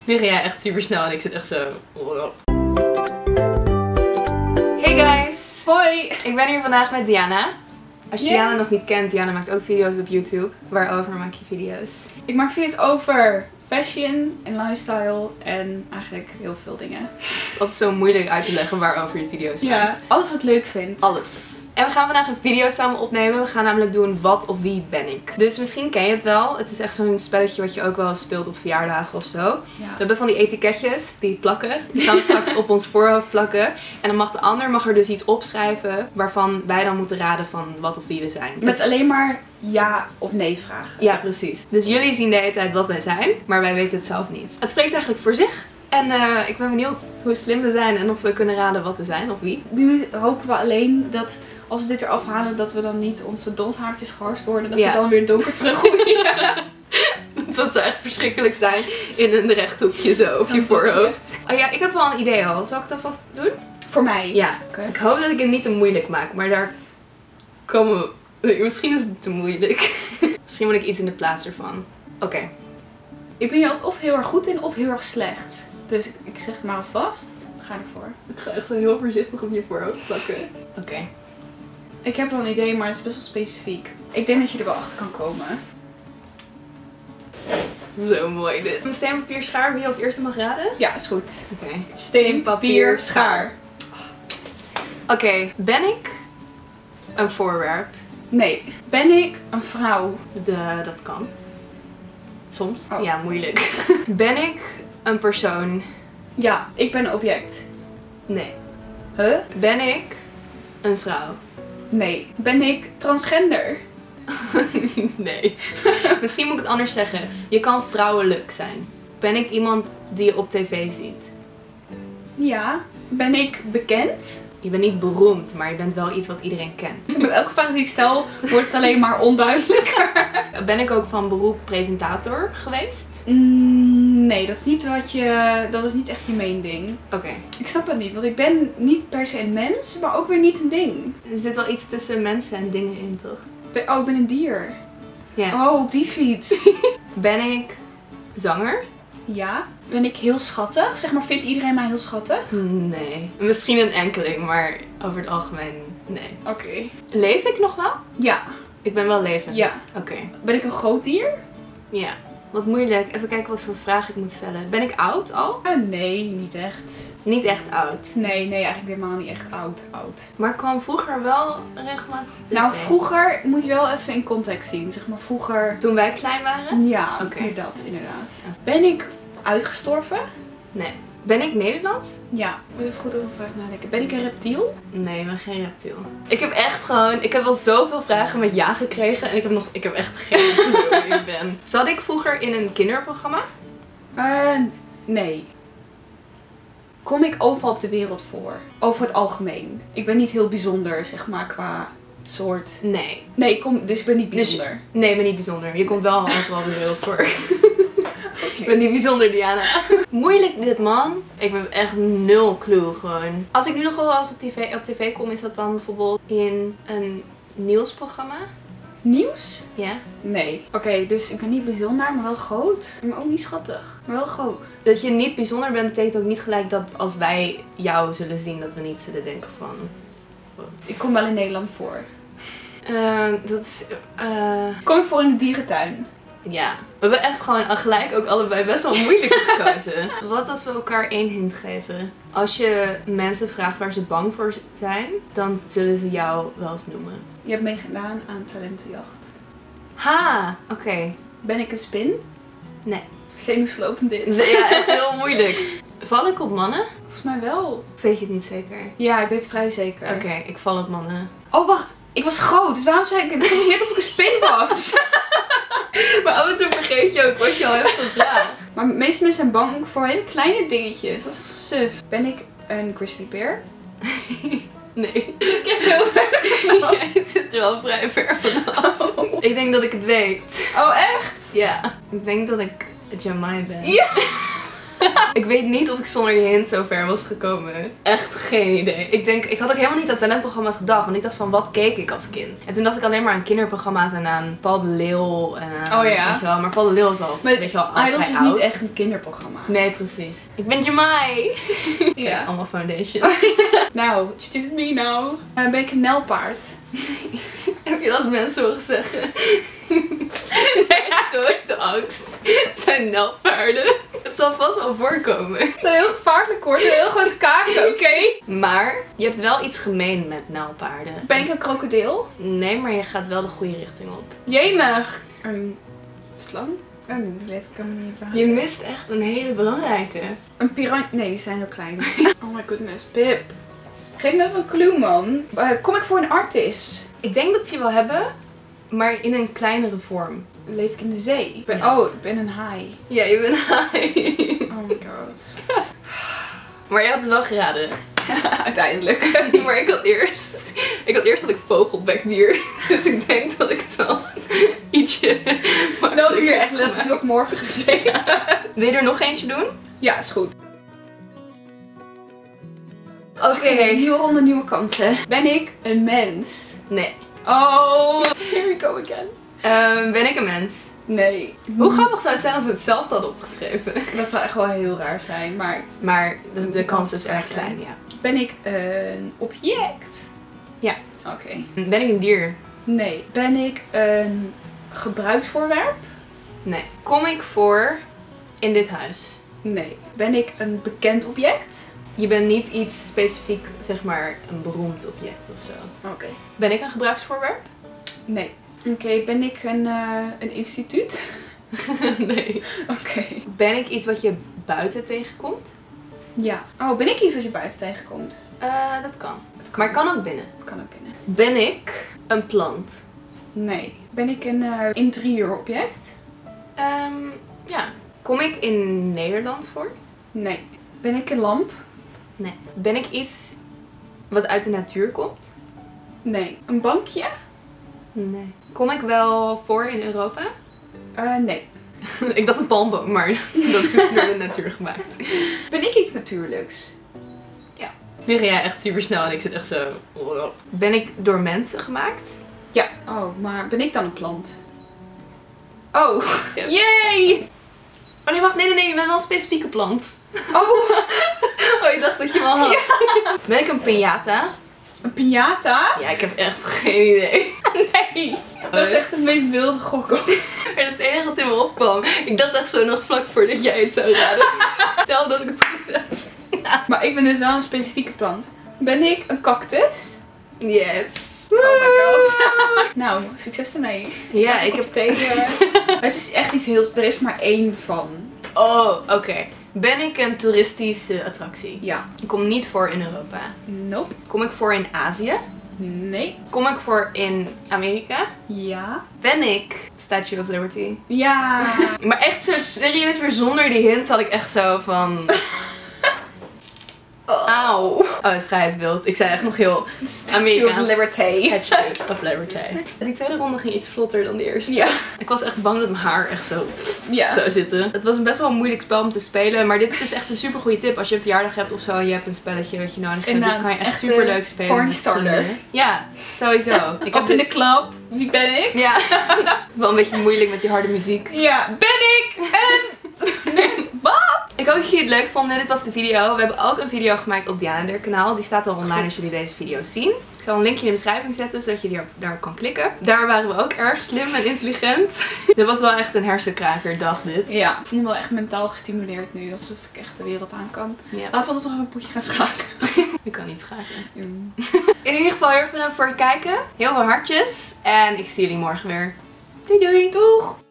Nu ga jij echt super snel en ik zit echt zo... Hey guys! Hoi! Ik ben hier vandaag met Diana. Als je Yeah. Diana nog niet kent, Diana maakt ook video's op YouTube. Waarover maak je video's? Ik maak video's over fashion en lifestyle en eigenlijk heel veel dingen. Het is altijd zo moeilijk uit te leggen waarover je video's maakt. Alles wat ik leuk vind. Alles. En we gaan vandaag een video samen opnemen. We gaan namelijk doen wat of wie ben ik. Dus misschien ken je het wel. Het is echt zo'n spelletje wat je ook wel speelt op verjaardagen of zo. Ja. We hebben van die etiketjes die plakken. Die gaan we straks op ons voorhoofd plakken. En dan mag de ander er dus iets opschrijven waarvan wij dan moeten raden van wat of wie we zijn. Met alleen maar ja of nee vragen. Ja, precies. Dus jullie zien de hele tijd wat wij zijn, maar wij weten het zelf niet. Het spreekt eigenlijk voor zich. En ik ben benieuwd hoe slim we zijn en of we kunnen raden wat we zijn of wie. Nu hopen we alleen dat als we dit eraf halen, dat we dan niet onze donshaartjes geharst worden. Dat Ja. ze dan weer donker teruggroeien. Dat zou echt verschrikkelijk zijn in een rechthoekje zo op je voorhoofd. Oh ja, ik heb wel een idee al. Zal ik het alvast doen? Voor mij. Ja. Oké. Ik hoop dat ik het niet te moeilijk maak, maar daar komen we... Misschien is het te moeilijk. Misschien moet ik iets in de plaats ervan. Oké. Ik ben hier altijd of heel erg goed in of heel erg slecht. Dus ik zeg het maar alvast. Ga ervoor. Ik ga echt zo heel voorzichtig op je voorhoofd plakken. Oké. Ik heb wel een idee, maar het is best wel specifiek. Ik denk dat je er wel achter kan komen. Zo mooi dit. Steen, papier, schaar. Wie als eerste mag raden? Ja, is goed. Oké. Steen, papier, schaar. Oké. Ben ik een voorwerp? Nee. Ben ik een vrouw? Dat kan. Soms. Oh. Ja, moeilijk. Ben ik een persoon? Ja. Ik ben een object. Nee. Huh? Ben ik een vrouw? Nee. Ben ik transgender? Nee. Misschien moet ik het anders zeggen. Je kan vrouwelijk zijn. Ben ik iemand die je op tv ziet? Ja. Ben ik bekend? Je bent niet beroemd, maar je bent wel iets wat iedereen kent. Met elke vraag die ik stel, wordt het alleen maar onduidelijker. Ben ik ook van beroep presentator geweest? Nee, dat is niet dat is niet echt je main ding. Oké. Ik snap het niet, want ik ben niet per se een mens, maar ook weer niet een ding. Er zit wel iets tussen mensen en dingen in, toch? Oh, ik ben een dier. Ja. Oh, op die fiets. Ben ik zanger? Ja. Ben ik heel schattig? Zeg maar, vindt iedereen mij heel schattig? Nee. Misschien een enkeling, maar over het algemeen nee. Oké. Leef ik nog wel? Ja. Ik ben wel levend. Ja. Oké. Ben ik een groot dier? Ja. Wat moeilijk. Even kijken wat voor vraag ik moet stellen. Ben ik oud al? Nee, niet echt. Niet echt oud. Nee, eigenlijk helemaal niet echt oud. Maar ik kwam vroeger wel regelmatig op tv. Nou, vroeger moet je wel even in context zien. Zeg maar, vroeger... Toen wij klein waren? Ja, Oké. inderdaad. Ben ik uitgestorven? Nee. Ben ik Nederlands? Ja. Moet even goed over een vraag nadenken. Ben ik een reptiel? Nee, ik ben geen reptiel. Ik heb echt gewoon... Ik heb wel zoveel vragen met ja gekregen. En ik heb echt geen idee wie ik ben. Zat ik vroeger in een kinderprogramma? Nee. Kom ik overal op de wereld voor? Over het algemeen. Ik ben niet heel bijzonder, zeg maar, qua soort. Nee. Nee, ik ben niet bijzonder. Nee, ik ben niet bijzonder. Je komt wel overal op de wereld voor. Ik ben niet bijzonder, Diana. Moeilijk dit, man. Ik heb echt nul clue gewoon. Als ik nu nog wel eens op tv kom, is dat dan bijvoorbeeld in een nieuwsprogramma? Nieuws? Ja. Nee. Oké, dus ik ben niet bijzonder, maar wel groot. Maar ook niet schattig. Maar wel groot. Dat je niet bijzonder bent, betekent ook niet gelijk dat als wij jou zullen zien, dat we niet zullen denken van... Ik kom wel in Nederland voor. Dat is... Kom ik voor in de dierentuin? Ja. We hebben echt gewoon gelijk ook allebei best wel moeilijk gekozen. Wat als we elkaar één hint geven? Als je mensen vraagt waar ze bang voor zijn, dan zullen ze jou wel eens noemen. Je hebt meegedaan aan talentenjacht. Ha! Oké. Ben ik een spin? Nee. Zenuwslopend dit. Ja, echt heel moeilijk. Val ik op mannen? Volgens mij wel. Of weet je het niet zeker? Ja, ik weet het vrij zeker. Oké, ik val op mannen. Oh, wacht. Ik was groot, dus waarom zei ik net of ik een spin was? Maar af en toe vergeet je ook wat je al hebt gevraagd. Maar de meeste mensen zijn bang voor hele kleine dingetjes. Dat is echt zo suf. Ben ik een grizzly bear? Nee. Ik krijg heel ver. Jij zit er wel vrij ver vanaf. Ik denk dat ik het weet. Oh, echt? Ja. Ik denk dat ik Jamai ben. Ja. Ik weet niet of ik zonder die hint zo ver was gekomen. Echt geen idee. Ik had ook helemaal niet aan talentprogramma's gedacht. Want ik dacht van, wat keek ik als kind? En toen dacht ik alleen maar aan kinderprogramma's en aan Paul de Leeuw. En aan, Oh ja. Weet je wel, maar Paul de Leeuw is al, weet je wel, al Idols vrij is oud. niet echt een kinderprogramma. Nee, precies. Ik ben Jamai. Kijk, Ja. allemaal foundation. Nou, excuse me nou. Ben ik een nelpaard? Heb je dat als mensen horen zeggen? Mijn grootste angst zijn nelpaarden. Het zal vast wel voorkomen. Ze zijn heel gevaarlijk hoor. Ze zijn heel grote kaken, oké? Maar je hebt wel iets gemeen met nelpaarden. Ben ik een krokodil? Nee, maar je gaat wel de goede richting op. Jemig. Een slang? Oh, nu leef ik helemaal niet aan. Je mist echt een hele belangrijke. Een piranha. Nee, die zijn heel klein. Oh my goodness. Pip. Geef me even een clue, man. Kom ik voor een artist? Ik denk dat ze je wel hebben, maar in een kleinere vorm. Leef ik in de zee? Ja. Oh, ik ben een haai. Ja, je bent haai. Oh my god. Maar je had het wel geraden. Uiteindelijk. Maar ik had eerst dat ik vogelbekdier. Dus ik denk dat ik het wel ietsje... Dan heb ik hier echt letterlijk op morgen gezeten. Wil je er nog eentje doen? Ja, is goed. Oké. Nieuwe ronde, nieuwe kansen. Ben ik een mens? Nee. Oh, here we go again. Ben ik een mens? Nee. Hoe grappig zou het zijn als we het zelf hadden opgeschreven? Dat zou echt wel heel raar zijn, maar... Maar de kans is erg klein, ja. Ben ik een object? Ja. Oké. Ben ik een dier? Nee. Ben ik een gebruiksvoorwerp? Nee. Kom ik voor in dit huis? Nee. Ben ik een bekend object? Je bent niet iets specifiek, zeg maar, een beroemd object of zo. Oké. Ben ik een gebruiksvoorwerp? Nee. Oké, ben ik een instituut? Nee. Oké. Ben ik iets wat je buiten tegenkomt? Ja. Oh, ben ik iets als je buiten tegenkomt? Dat kan. Maar het kan ook binnen. Dat kan ook binnen. Ben ik een plant? Nee. Ben ik een interieurobject? Ja. Kom ik in Nederland voor? Nee. Ben ik een lamp? Nee. Ben ik iets wat uit de natuur komt? Nee. Een bankje? Nee. Kom ik wel voor in Europa? Nee. Ik dacht een palmboom, maar dat is dus door de natuur gemaakt. Ben ik iets natuurlijks? Nu ga jij echt super snel en ik zit echt zo... Ben ik door mensen gemaakt? Ja. Oh, maar ben ik dan een plant? Oh. Ja. Yay! Oh nee, wacht. Nee, je bent wel een specifieke plant. Oh. Oh, je dacht dat je hem al had. Ja. Ben ik een piñata? Een piñata? Ja, ik heb echt geen idee. Nee. Dat is echt het meest wilde gokken. Maar dat is het enige wat in me opkwam. Ik dacht echt zo nog vlak voordat jij het zou raden. Tel dat ik het goed heb. Maar ik ben dus wel een specifieke plant. Ben ik een cactus? Yes. Oh my god. Nou, succes ermee. Ja, ik heb... Tegen. Het is echt iets heel... Er is maar één van. Oh, oké. Ben ik een toeristische attractie? Ja. Ik kom niet voor in Europa. Nope. Kom ik voor in Azië? Nee. Kom ik voor in Amerika? Ja. Ben ik Statue of Liberty? Ja. Maar echt zo serieus, weer zonder die hint had ik echt zo van... Auw. Oh, het vrijheidsbeeld. Ik zei echt nog heel Amerikaans. of Liberty. Statue of Liberty. Die tweede ronde ging iets vlotter dan de eerste. Ja. Ik was echt bang dat mijn haar echt zo Ja. zou zitten. Het was een best wel een moeilijk spel om te spelen. Maar dit is dus echt een super goede tip. Als je een verjaardag hebt of zo en je hebt een spelletje wat je nodig hebt. Dit Inderdaad, kan je echt echt, super leuk spelen. party met starter. vrienden. Ja, sowieso. Ik Op in de club. Wie ben ik? Ja, wel een beetje moeilijk met die harde muziek. Ja. Ben ik een... Met wat? Ik hoop dat jullie het leuk vonden. Dit was de video. We hebben ook een video gemaakt op Diana kanaal. Die staat al online als jullie deze video zien. Ik zal een linkje in de beschrijving zetten, zodat je daarop kan klikken. Daar waren we ook erg slim en intelligent. Dit was wel echt een hersenkraker dag dit. Ja. Ik voel me wel echt mentaal gestimuleerd nu. Alsof ik echt de wereld aan kan. Ja. Laten we ons nog even een potje gaan schaken. Ik kan niet schaken. In ieder geval heel erg bedankt voor het kijken. Heel veel hartjes. En ik zie jullie morgen weer. Doei doei. Doeg!